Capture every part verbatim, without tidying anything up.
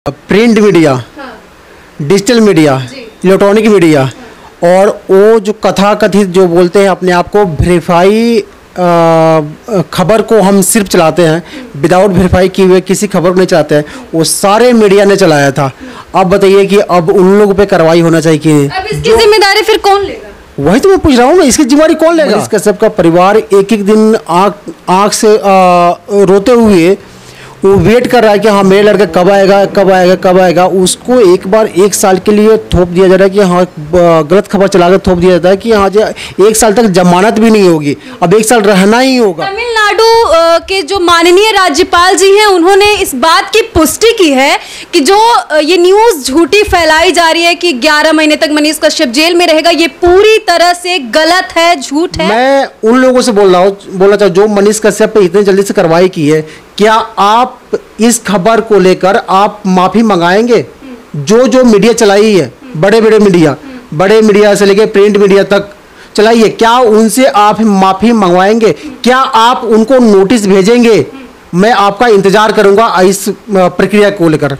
Print media, हाँ, digital media, electronic media, हाँ, और वो जो कथा कथित जो बोलते हैं अपने आप को वेरीफाई खबर को हम सिर्फ चलाते हैं, विदाउट वेरीफाई किए हुए किसी खबर को नहीं चलाते हैं, वो सारे मीडिया ने चलाया था। अब बताइए कि अब उन लोगों पे कार्रवाई होना चाहिए कि अब इसकी जिम्मेदारी फिर कौन लेगा? वही तो मैं पूछ रहा हूँ, मैं इसकी जिम्मेदारी कौन लेगा? इसका सबका परिवार एक एक दिन आँख आँख से आ, रोते हुए वो वेट कर रहा है कि हाँ मेरा लड़का कब आएगा कब आएगा कब आएगा। उसको एक बार एक साल के लिए थोप दिया जा रहा है कि हाँ, गलत खबर चलाकर थोप दिया जाता है कि हाँ एक साल तक जमानत भी नहीं होगी, अब एक साल रहना ही होगा। तमिलनाडु के जो माननीय राज्यपाल जी हैं उन्होंने इस बात की पुष्टि की है कि जो ये न्यूज़ झूठी फैलाई जा रही है कि ग्यारह महीने तक मनीष कश्यप जेल में रहेगा, ये पूरी तरह से गलत है, झूठ है। मैं उन लोगों से बोल रहा हूँ बोलना चाहूँ जो मनीष कश्यप पे इतनी जल्दी से कार्रवाई की है, क्या आप इस खबर को लेकर आप माफी मंगाएंगे? जो जो मीडिया चलाई है, बड़े बड़े मीडिया, बड़े मीडिया से लेकर प्रिंट मीडिया तक चलाई है, क्या उनसे आप माफी मंगवाएंगे? क्या आप उनको नोटिस भेजेंगे? मैं आपका इंतजार करूंगा इस प्रक्रिया को लेकर।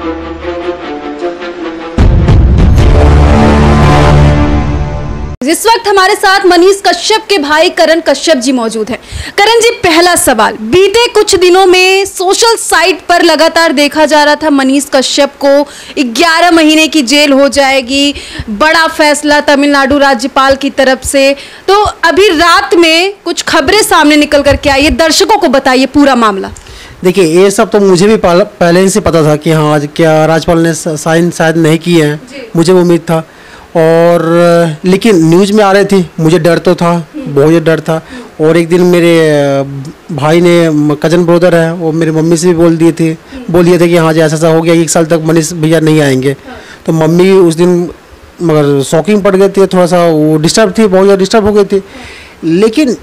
इस वक्त हमारे साथ मनीष कश्यप के भाई करण कश्यप जी मौजूद हैं। करण जी, पहला सवाल, बीते कुछ दिनों में सोशल साइट पर लगातार देखा जा रहा था मनीष कश्यप को ग्यारह महीने की जेल हो जाएगी, बड़ा फैसला तमिलनाडु राज्यपाल की तरफ से। तो अभी रात में कुछ खबरें सामने निकल करके आई है, दर्शकों को बताइए पूरा मामला। देखिए, ये सब तो मुझे भी पहले से पता था कि हाँ आज क्या राज्यपाल ने साइन शायद नहीं किए हैं, मुझे उम्मीद था। और लेकिन न्यूज़ में आ रही थी, मुझे डर तो था, बहुत डर था। और एक दिन मेरे भाई ने, कजन ब्रदर है, वो मेरी मम्मी से भी बोल दिए थे बोल दिए थे कि हाँ जी ऐसा ऐसा हो गया, एक साल तक मनीष भैया नहीं आएंगे। तो मम्मी उस दिन मगर शॉकिंग पड़ गई थी, थोड़ा सा वो डिस्टर्ब थी, बहुत ज़्यादा डिस्टर्ब हो गई थी। लेकिन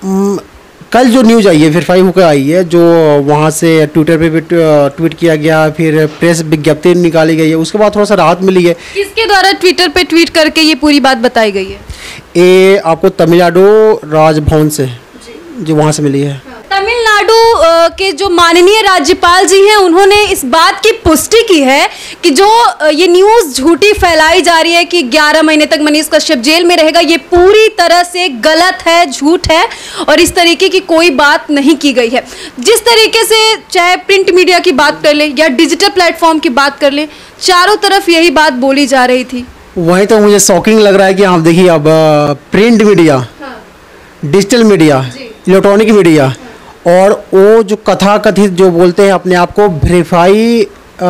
कल जो न्यूज़ आई है, वेरीफाई होकर आई है, जो वहाँ से ट्विटर पे भी ट्वीट किया गया, फिर प्रेस विज्ञप्ति निकाली गई है, उसके बाद थोड़ा सा राहत मिली है। किसके द्वारा ट्विटर पे ट्वीट करके ये पूरी बात बताई गई है? ये आपको तमिलनाडु राजभवन से, जो वहाँ से मिली है। तमिलनाडु के जो माननीय राज्यपाल जी हैं उन्होंने इस बात की पुष्टि की है कि जो ये न्यूज़ झूठी फैलाई जा रही है कि ग्यारह महीने तक मनीष कश्यप जेल में रहेगा, ये पूरी तरह से गलत है, झूठ है, और इस तरीके की कोई बात नहीं की गई है। जिस तरीके से चाहे प्रिंट मीडिया की बात कर ले या डिजिटल प्लेटफॉर्म की बात कर ले, चारों तरफ यही बात बोली जा रही थी। वही तो मुझे शॉकिंग लग रहा है कि आप देखिए, अब प्रिंट मीडिया, हाँ, डिजिटल मीडिया, इलेक्ट्रॉनिक मीडिया, और वो जो कथा कथित जो बोलते हैं अपने आप को वेरीफाई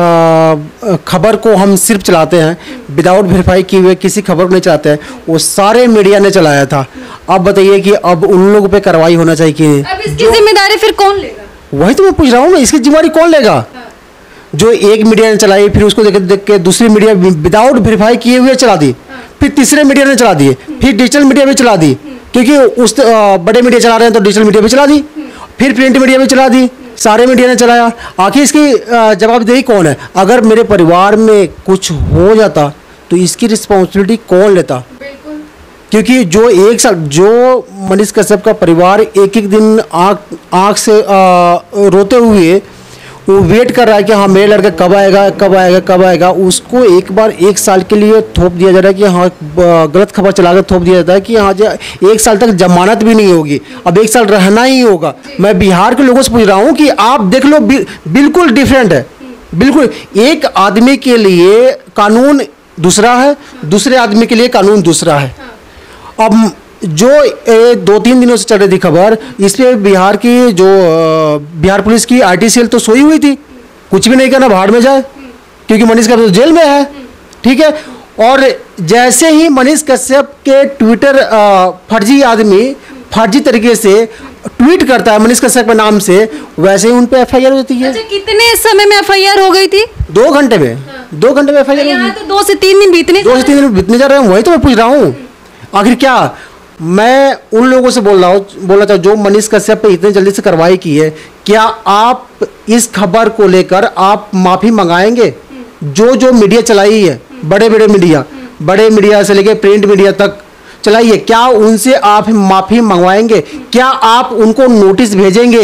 खबर को हम सिर्फ चलाते हैं, विदाउट वेरीफाई किए हुए किसी खबर को नहीं चलाते हैं, वो सारे मीडिया ने चलाया था। अब बताइए कि अब उन लोगों पे कार्रवाई होना चाहिए कि अब इसकी जिम्मेदारी फिर कौन लेगा? वही तो मैं पूछ रहा हूँ, मैं इसकी जिम्मेदारी कौन लेगा? हाँ। जो एक मीडिया ने चलाई, फिर उसको देख देख के दूसरी मीडिया विदाउट वेरीफाई किए हुए चला दी, हाँ। फिर तीसरे मीडिया ने चला दिए, फिर डिजिटल मीडिया भी चला दी, क्योंकि उस बड़े मीडिया चला रहे हैं तो डिजिटल मीडिया भी चला दी, फिर प्रिंट मीडिया में चला दी, सारे मीडिया ने चलाया। आखिर इसकी जवाबदेही कौन है? अगर मेरे परिवार में कुछ हो जाता तो इसकी रिस्पॉन्सिबिलिटी कौन लेता? क्योंकि जो एक साल जो मनीष कश्यप का परिवार एक एक दिन आँख आँख से आ, रोते हुए वो वेट कर रहा है कि हाँ मेरा लड़का कब आएगा कब आएगा कब आएगा। उसको एक बार एक साल के लिए थोप दिया जा रहा है कि हाँ, गलत खबर चलाकर थोप दिया जाता है कि हाँ एक साल तक जमानत भी नहीं होगी, अब एक साल रहना ही होगा। मैं बिहार के लोगों से पूछ रहा हूँ कि आप देख लो, बि, बिल्कुल डिफरेंट है, बिल्कुल। एक आदमी के लिए कानून दूसरा है, दूसरे आदमी के लिए कानून दूसरा है। अब जो ए, दो तीन दिनों से चल रही थी खबर, इस पे बिहार की जो बिहार पुलिस की आईटी सेल तो सोई हुई थी, कुछ भी नहीं करना, भाड़ में जाए, क्योंकि मनीष कश्यप तो जेल में है, ठीक है। और जैसे ही मनीष कश्यप के ट्विटर फर्जी आदमी फर्जी तरीके से ट्वीट करता है मनीष कश्यप के नाम से, वैसे ही उन पे एफ आई आर होती है। अच्छा, कितने समय में एफ आई आर हो गई थी? दो घंटे में, हाँ। दो घंटे में एफ आई आर। तो दो से तीन दिन बीतने दो से तीन दिन बीतने जा रहे हैं, वही तो मैं पूछ रहा हूँ। आखिर क्या, मैं उन लोगों से बोल रहा हूँ बोलना चाहूँ जो मनीष कश्यप पे इतनी जल्दी से कार्रवाई की है, क्या आप इस खबर को लेकर आप माफी मंगाएंगे? जो जो मीडिया चलाई है, बड़े बड़े मीडिया, बड़े मीडिया से लेकर प्रिंट मीडिया तक चलाई है, क्या उनसे आप माफी मंगवाएंगे? क्या आप उनको नोटिस भेजेंगे?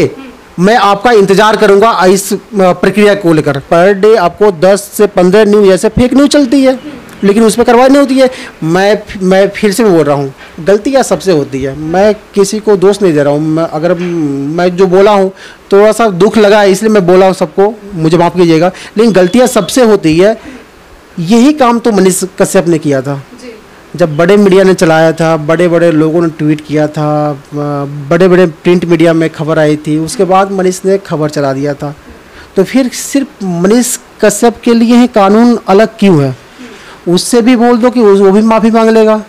मैं आपका इंतजार करूंगा इस प्रक्रिया को लेकर। पर डे आपको दस से पंद्रह न्यूज़ ऐसे फेक न्यूज़ चलती है, लेकिन उस पर कार्रवाई नहीं होती है। मैं मैं फिर से बोल रहा हूँ, गलतियाँ सबसे होती है, मैं किसी को दोष नहीं दे रहा हूँ। मैं अगर मैं जो बोला हूँ थोड़ा सा दुख लगा है इसलिए मैं बोला हूँ, सबको मुझे माफ़ कीजिएगा, लेकिन गलतियाँ सबसे होती है। यही काम तो मनीष कश्यप ने किया था। जब बड़े मीडिया ने चलाया था, बड़े बड़े लोगों ने ट्वीट किया था, बड़े बड़े प्रिंट मीडिया में खबर आई थी, उसके बाद मनीष ने खबर चला दिया था। तो फिर सिर्फ मनीष कश्यप के लिए ही कानून अलग क्यों है? उससे भी बोल दो कि वो भी माफ़ी मांग लेगा,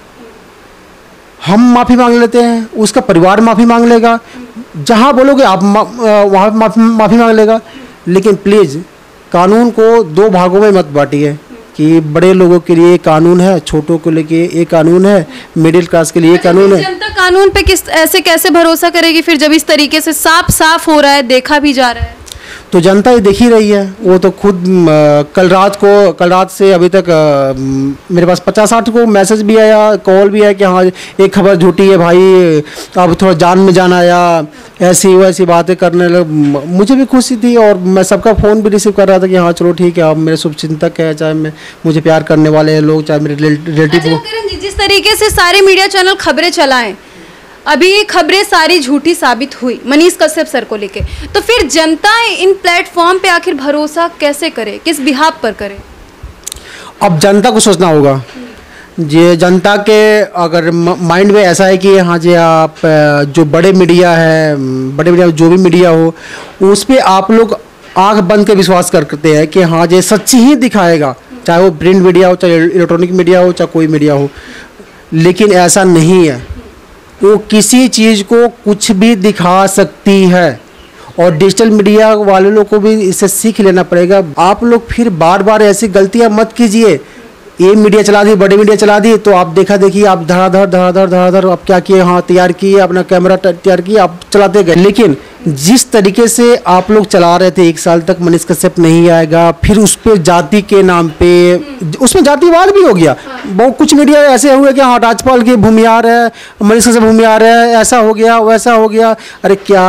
हम माफ़ी मांग लेते हैं, उसका परिवार माफ़ी मांग लेगा, जहाँ बोलोगे आप वहाँ माफ़ी माफ़ी मांग लेगा। लेकिन प्लीज़ कानून को दो भागों में मत बांटिए कि बड़े लोगों के लिए कानून है, छोटों को लेके एक कानून है, मिडिल क्लास के लिए एक कानून है। जनता कानून पे किस ऐसे कैसे भरोसा करेगी फिर, जब इस तरीके से साफ साफ हो रहा है, देखा भी जा रहा है? तो जनता ये देख ही रही है। वो तो खुद आ, कल रात को कल रात से अभी तक आ, मेरे पास पचास साठ को मैसेज भी आया, कॉल भी आया कि हाँ एक खबर झूठी है भाई, अब थोड़ा जान में जान आया, ऐसी वैसी बातें करने लग। मुझे भी खुशी थी और मैं सबका फ़ोन भी रिसीव कर रहा था कि हाँ चलो ठीक है, आप मेरे शुभचिंतक है, चाहे मैं मुझे प्यार करने वाले हैं लोग, चाहे मेरे रिलेटिव हो। जिस तरीके से सारे मीडिया चैनल खबरें चलाएं, अभी ये खबरें सारी झूठी साबित हुई मनीष कश्यप सर को लेके, तो फिर जनता इन प्लेटफॉर्म पे आखिर भरोसा कैसे करे, किस बिहाफ पर करे? अब जनता को सोचना होगा। ये जनता के अगर माइंड में ऐसा है कि हाँ जी आप जो बड़े मीडिया है, बड़े मीडिया जो भी मीडिया हो, उस पर आप लोग आंख बंद के विश्वास करते हैं कि हाँ ये सच्ची ही दिखाएगा, चाहे वो प्रिंट मीडिया हो, चाहे इलेक्ट्रॉनिक मीडिया हो, चाहे कोई मीडिया हो। लेकिन ऐसा नहीं है, वो किसी चीज़ को कुछ भी दिखा सकती है और डिजिटल मीडिया वाले लोग को भी इससे सीख लेना पड़ेगा। आप लोग फिर बार बार ऐसी गलतियां मत कीजिए। ये मीडिया चला दी, बड़े मीडिया चला दी, तो आप देखा देखिए आप धड़ाधड़ धड़ाधड़ धड़ाधड़ आप क्या किए, हाँ तैयार किए, अपना कैमरा तैयार किए, आप चलाते गए। लेकिन जिस तरीके से आप लोग चला रहे थे एक साल तक मनीष कश्यप नहीं आएगा, फिर उस पर जाति के नाम पे उसमें जातिवाद भी हो गया। बहुत कुछ मीडिया ऐसे हुए कि हाँ राजपाल की भूमिहार है, मनीष कश्यप भूमिहार है, ऐसा हो गया वैसा हो गया। अरे क्या,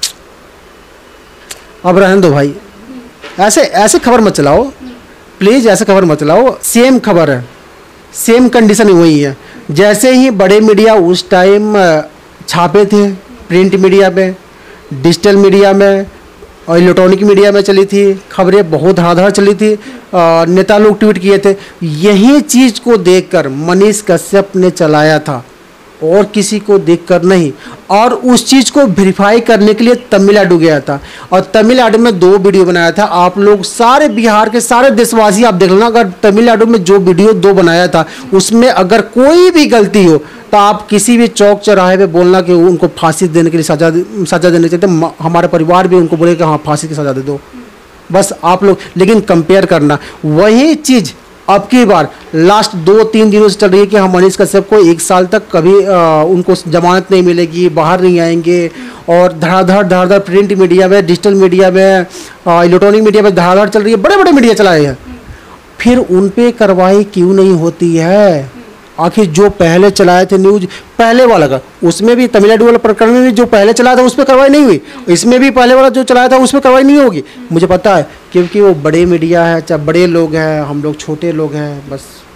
अब रहने दो भाई, ऐसे ऐसे खबर मत चलाओ प्लीज़, ऐसे खबर मत चलाओ। सेम खबर है, सेम कंडीशन वही है जैसे ही बड़े मीडिया उस टाइम छापे थे, प्रिंट मीडिया में, डिजिटल मीडिया में और इलेक्ट्रॉनिक मीडिया में चली थी, खबरें बहुत धड़ाधड़ चली थी, नेता लोग ट्वीट किए थे। यही चीज़ को देखकर मनीष कश्यप ने चलाया था और किसी को देखकर नहीं। और उस चीज़ को वेरीफाई करने के लिए तमिलनाडु गया था और तमिलनाडु में दो वीडियो बनाया था। आप लोग सारे बिहार के सारे देशवासी आप देख लेना, अगर तमिलनाडु में जो वीडियो दो बनाया था उसमें अगर कोई भी गलती हो तो आप किसी भी चौक चौराहे पे बोलना कि उनको फांसी देने के लिए सजा सजा देने चाहिए। हमारा परिवार भी उनको बोले कि हाँ फांसी की सजा दे दो, बस आप लोग। लेकिन कंपेयर करना वही चीज़ अब की बार लास्ट दो तीन दिनों से चल रही है कि हम मनीष कश्यप को एक साल तक कभी आ, उनको जमानत नहीं मिलेगी, बाहर नहीं आएंगे, और धड़ाधड़ धड़ाधड़ प्रिंट मीडिया में, डिजिटल मीडिया में, इलेक्ट्रॉनिक मीडिया में धड़ाधड़ चल रही है, बड़े बड़े मीडिया चलाए हैं। फिर उन पे कार्रवाई क्यों नहीं होती है? आखिर जो पहले चलाए थे न्यूज पहले वाला का, उसमें भी तमिलनाडु वाला प्रकरण में भी जो पहले चलाया था उस पर कार्रवाई नहीं हुई, इसमें भी पहले वाला जो चलाया था उस पर कार्रवाई नहीं होगी। मुझे पता है क्योंकि वो बड़े मीडिया है, चाहे बड़े लोग हैं, हम लोग छोटे लोग हैं, बस